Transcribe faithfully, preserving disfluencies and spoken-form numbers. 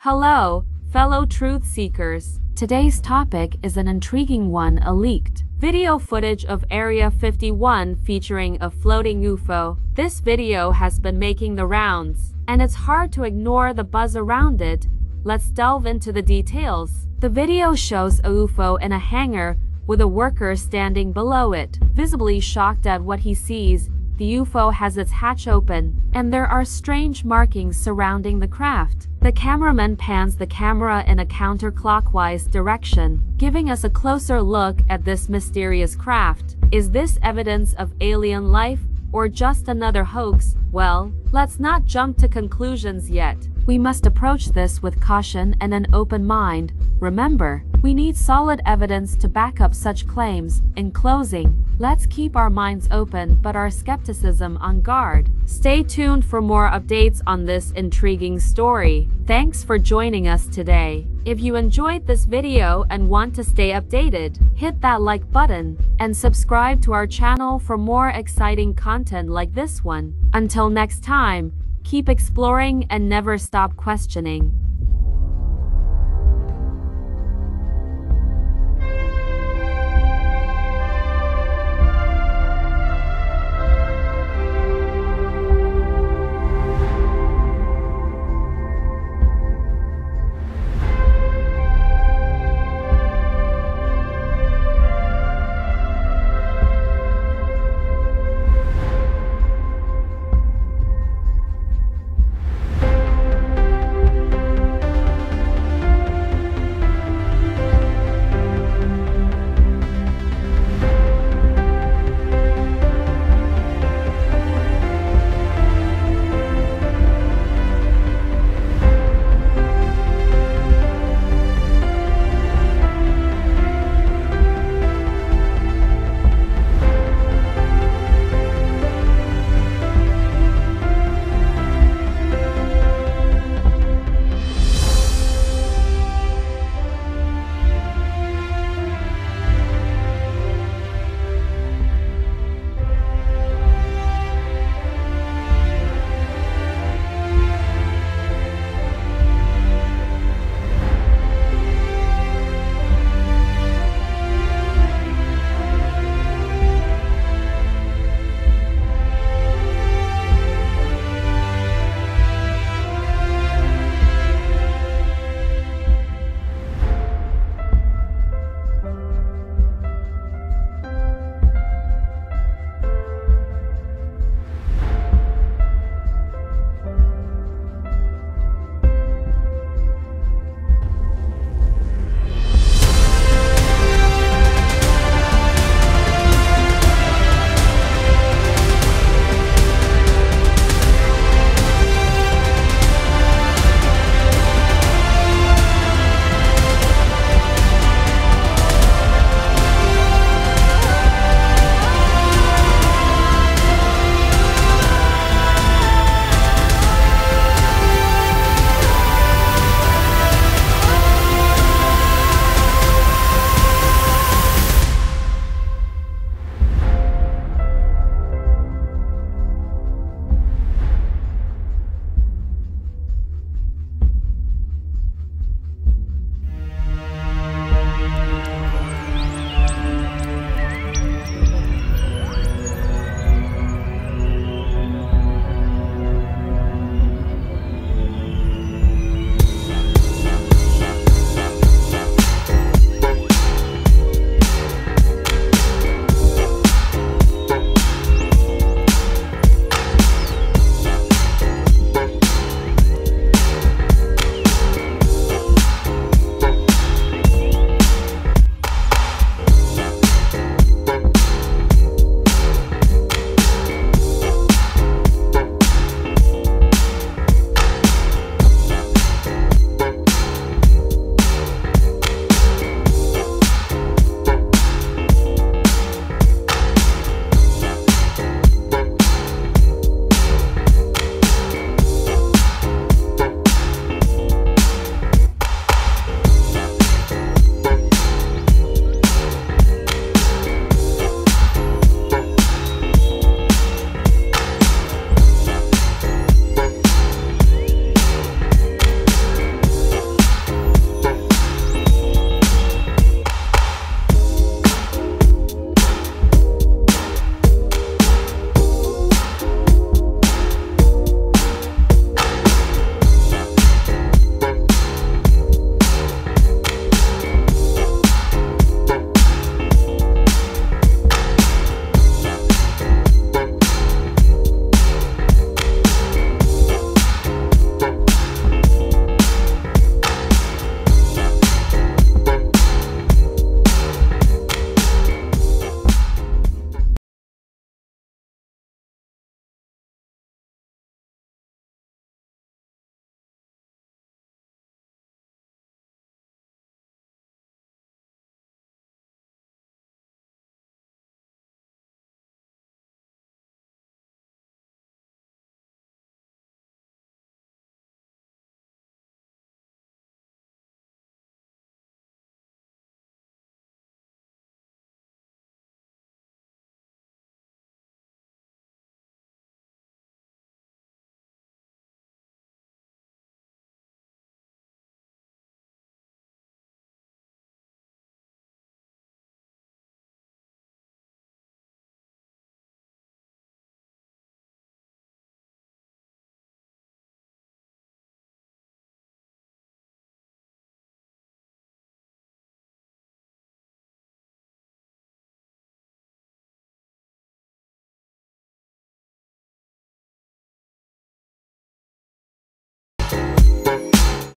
Hello, fellow truth seekers. Today's topic is an intriguing one: a leaked video footage of Area fifty-one featuring a floating U F O. This video has been making the rounds, and it's hard to ignore the buzz around it. Let's delve into the details. The video shows a U F O in a hangar with a worker standing below it, visibly shocked at what he sees. The U F O has its hatch open, and there are strange markings surrounding the craft. The cameraman pans the camera in a counterclockwise direction, giving us a closer look at this mysterious craft. Is this evidence of alien life, or just another hoax? Well, let's not jump to conclusions yet. We must approach this with caution and an open mind. Remember, we need solid evidence to back up such claims. In closing, let's keep our minds open but our skepticism on guard. Stay tuned for more updates on this intriguing story. Thanks for joining us today. If you enjoyed this video and want to stay updated, hit that like button and subscribe to our channel for more exciting content like this one. Until next time, keep exploring and never stop questioning.